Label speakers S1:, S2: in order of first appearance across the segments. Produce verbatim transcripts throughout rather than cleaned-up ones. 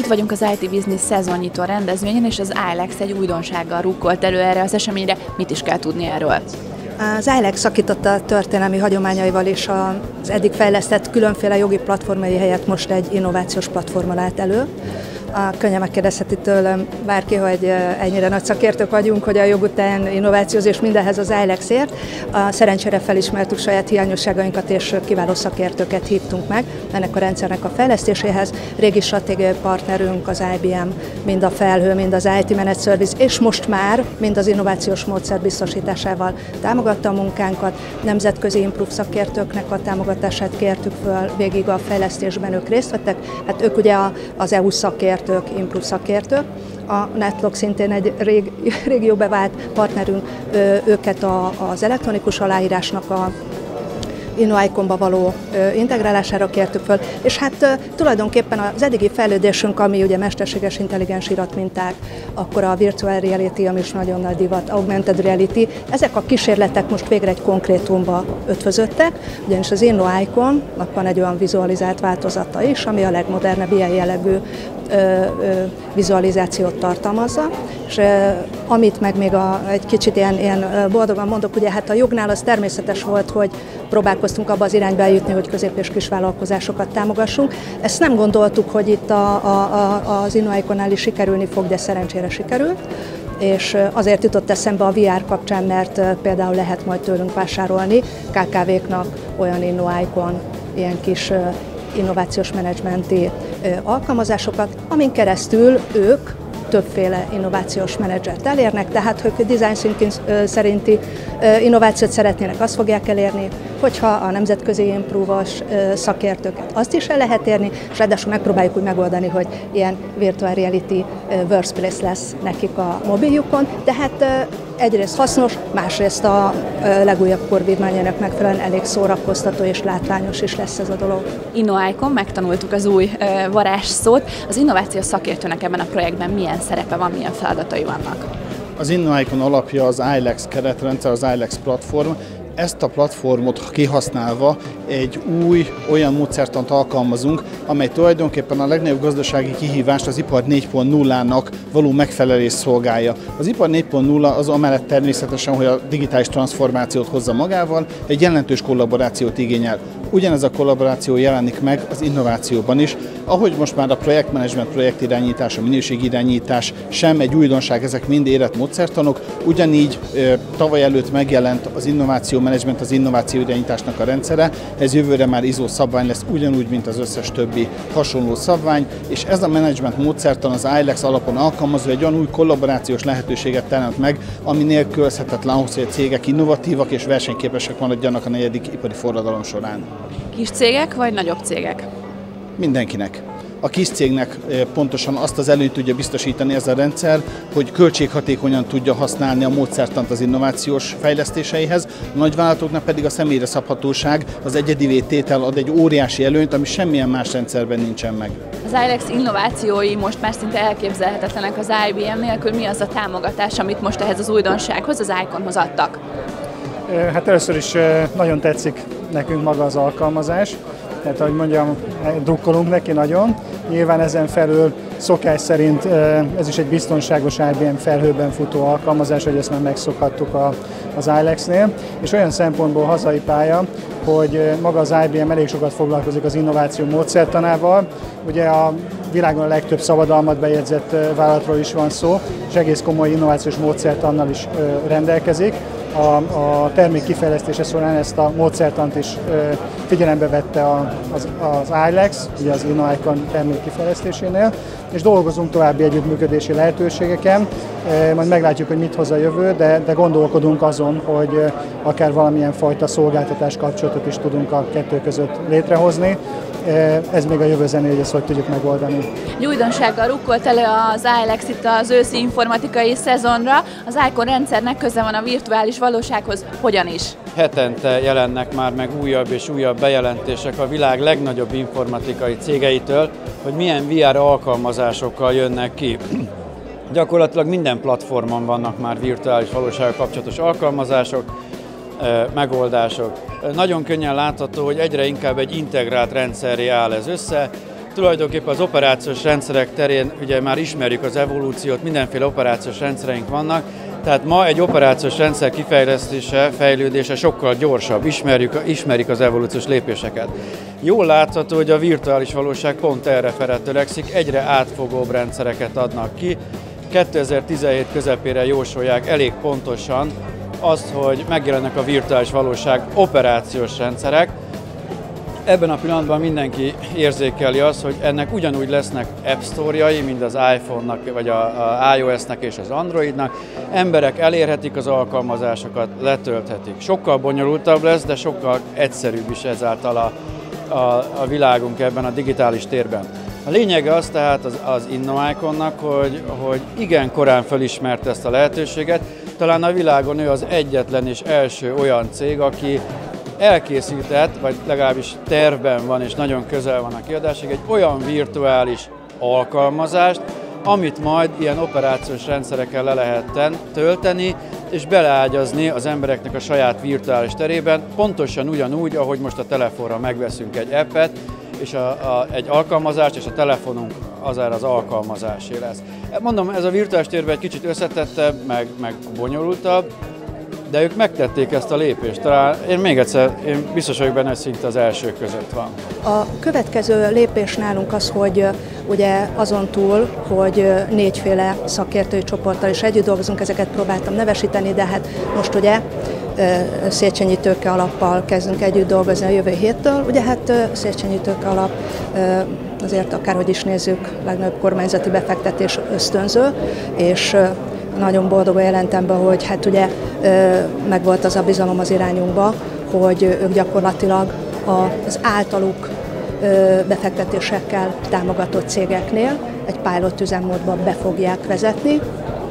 S1: vagyunk az i té Business szezonnyitó rendezvényen, és az ilex egy újdonsággal rukkolt elő erre az eseményre. Mit is kell tudni erről?
S2: Az ilex szakította a történelmi hagyományaival és az eddig fejlesztett különféle jogi platformai helyett most egy innovációs platformmal állt elő. A könnyen megkérdezheti tőlem bárki, hogy ennyire nagy szakértők vagyunk, hogy a jog után innovációz és mindenhez az ilex ért. A szerencsére felismertük saját hiányosságainkat és kiváló szakértőket hívtunk meg ennek a rendszernek a fejlesztéséhez. Régi stratégiai partnerünk az i bé em, mind a felhő, mind az i té Managed Service, és most már mind az innovációs módszer biztosításával támogatta a munkánkat. Nemzetközi Improve szakértőknek a támogatását kértük föl, végig a fejlesztésben ők részt vettek. Hát ők ugye az é u szakértők, Improve szakértők. A Netlog szintén egy rég, régió bevált partnerünk, őket az elektronikus aláírásnak a InnoIconba való integrálására kértük föl, és hát tulajdonképpen az eddigi fejlődésünk, ami ugye mesterséges intelligens iratminták, akkor a virtual reality, ami is nagyon nagy divat, augmented reality, ezek a kísérletek most végre egy konkrétumba ötvözöttek, ugyanis az InnoIconnak van egy olyan vizualizált változata is, ami a legmodernebb ilyen jellegű ö, ö, vizualizációt tartalmazza, és ö, amit meg még a, egy kicsit ilyen, ilyen boldogan mondok, ugye hát a jognál az természetes volt, hogy próbálkoztunk abba az irányba eljutni, hogy közép- és kisvállalkozásokat támogassunk. Ezt nem gondoltuk, hogy itt a, a, a, az InnoIconnál is sikerülni fog, de szerencsére sikerült. És azért jutott eszembe a vé er kapcsán, mert például lehet majd tőlünk vásárolni ká ká véknak olyan InnoIcon, ilyen kis innovációs menedzsmenti alkalmazásokat, amin keresztül ők többféle innovációs menedzsert elérnek, tehát ők design thinking szerinti innovációt szeretnének, azt fogják elérni, hogyha a nemzetközi improve-os szakértőket azt is el lehet érni, és ráadásul megpróbáljuk úgy megoldani, hogy ilyen virtual reality workspace lesz nekik a mobiljukon, tehát egyrészt hasznos, másrészt a legújabb korvívmányának megfelelően elég szórakoztató és látványos is lesz ez a dolog.
S1: InnoIcon, megtanultuk az új varázsszót. Az innovációs szakértőnek ebben a projektben milyen szerepe van, milyen feladatai vannak?
S3: Az InnoIcon alapja az ilex keretrendszer, az ilex platform. Ezt a platformot kihasználva egy új olyan módszertant alkalmazunk, amely tulajdonképpen a legnagyobb gazdasági kihívást az ipar négy pont nullának való megfelelés szolgálja. Az ipar négy pont nulla az amellett természetesen, hogy a digitális transformációt hozza magával, egy jelentős kollaborációt igényel. Ugyanez a kollaboráció jelenik meg az innovációban is, ahogy most már a projektmenedzsment, projektirányítás, a minőségirányítás sem egy újdonság, ezek mind érett módszertanok, ugyanígy tavaly előtt megjelent az innováció menedzsment, az innováció irányításnak a rendszere, ez jövőre már i es o szabvány lesz, ugyanúgy, mint az összes többi hasonló szabvány, és ez a menedzsment módszertan az ilex alapon alkalmazva egy olyan új kollaborációs lehetőséget teremt meg, ami nélkülözhetetlen ahhoz, hogy a cégek innovatívak és versenyképesek maradjanak a negyedik ipari forradalom során.
S1: Kis cégek vagy nagyobb cégek?
S3: Mindenkinek. A kis cégnek pontosan azt az előnyt tudja biztosítani ez a rendszer, hogy költséghatékonyan tudja használni a módszertant az innovációs fejlesztéseihez, a nagyvállalatoknak pedig a személyre szabhatóság, az egyedivé tétel ad egy óriási előnyt, ami semmilyen más rendszerben nincsen meg.
S1: Az ilex innovációi most már szinte elképzelhetetlenek az i bé em nélkül. Mi az a támogatás, amit most ehhez az újdonsághoz, az Iconhoz adtak?
S4: Hát először is nagyon tetszik nekünk maga az alkalmazás. Tehát, ahogy mondjam, drukkolunk neki nagyon. Nyilván ezen felül szokás szerint ez is egy biztonságos i bé em felhőben futó alkalmazás, hogy ezt már megszokhattuk az ilexnél. És olyan szempontból hazai pálya, hogy maga az i bé em elég sokat foglalkozik az innováció módszertanával. Ugye a világon a legtöbb szabadalmat bejegyzett vállalatról is van szó, és egész komoly innovációs módszertannal is rendelkezik. A, a termék kifejlesztése során ezt a módszertant is ö, figyelembe vette a, az, az ilex, ugye az InnoIcon termék kifejlesztésénél, és dolgozunk további együttműködési lehetőségeken. E, majd meglátjuk, hogy mit hoz a jövő, de, de gondolkodunk azon, hogy ö, akár valamilyen fajta szolgáltatás kapcsolatot is tudunk a kettő között létrehozni. E, ez még a jövő zené, hogy ezt hogy tudjuk megoldani.
S1: Egy újdonsággal rukkolt elő az ilex itt az őszi informatikai szezonra. Az Icon rendszernek köze van a virtuális valósághoz. Hogyan is?
S5: Hetente jelennek már meg újabb és újabb bejelentések a világ legnagyobb informatikai cégeitől, hogy milyen vé er alkalmazásokkal jönnek ki. Gyakorlatilag minden platformon vannak már virtuális valósággal kapcsolatos alkalmazások, megoldások. Nagyon könnyen látható, hogy egyre inkább egy integrált rendszerré áll ez össze, Tulajdonképpen az operációs rendszerek terén ugye már ismerjük az evolúciót, mindenféle operációs rendszereink vannak, tehát ma egy operációs rendszer kifejlesztése, fejlődése sokkal gyorsabb, ismerjük, ismerik az evolúciós lépéseket. Jól látható, hogy a virtuális valóság pont erre felé törekszik, egyre átfogóbb rendszereket adnak ki. kétezer-tizenhét közepére jósolják elég pontosan azt, hogy megjelennek a virtuális valóság operációs rendszerek. Ebben a pillanatban mindenki érzékeli azt, hogy ennek ugyanúgy lesznek App Store-jai, mint az iPhone-nak, vagy a, a iOS-nek és az Android-nak. Emberek elérhetik az alkalmazásokat, letölthetik. Sokkal bonyolultabb lesz, de sokkal egyszerűbb is ezáltal a, a, a világunk ebben a digitális térben. A lényege az tehát az, az InnoIconnak, hogy, hogy igen korán felismerte ezt a lehetőséget. Talán a világon ő az egyetlen és első olyan cég, aki elkészített, vagy legalábbis tervben van, és nagyon közel van a kiadásig, egy olyan virtuális alkalmazást, amit majd ilyen operációs rendszerekkel le lehet tölteni, és beleágyazni az embereknek a saját virtuális terében, pontosan ugyanúgy, ahogy most a telefonra megveszünk egy appet, és a, a, egy alkalmazást, és a telefonunk azár az alkalmazásé lesz. Mondom, ez a virtuális térben egy kicsit összetettebb, meg, meg bonyolultabb, de ők megtették ezt a lépést. Talán én még egyszer, én biztos vagyok benne, hogy szinte az elsők között van.
S2: A következő lépés nálunk az, hogy ugye azon túl, hogy négyféle szakértői csoporttal is együtt dolgozunk, ezeket próbáltam nevesíteni, de hát most ugye Széchenyi Tőke Alappal kezdünk együtt dolgozni a jövő héttől. Ugye hát Széchenyi Tőke Alap azért akárhogy is nézzük, legnagyobb kormányzati befektetés ösztönző, és nagyon boldogan jelentem be, hogy hát ugye megvolt az a bizalom az irányunkba, hogy ők gyakorlatilag az általuk befektetésekkel támogatott cégeknél egy pilot üzemmódban be fogják vezetni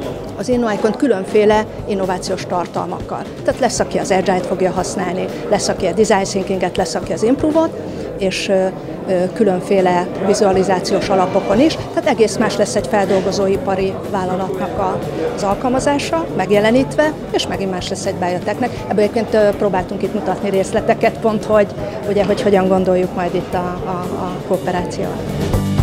S2: az InnoIcont különféle innovációs tartalmakkal. Tehát lesz, aki az Agile-t fogja használni, lesz, aki a Design Thinkinget, lesz, aki az Improve-ot, és különféle vizualizációs alapokon is. Tehát egész más lesz egy feldolgozóipari vállalatnak az alkalmazása, megjelenítve, és megint más lesz egy biotechnek. Ebből egyébként próbáltunk itt mutatni részleteket, pont hogy, ugye, hogy hogyan gondoljuk majd itt a, a, a kooperációt.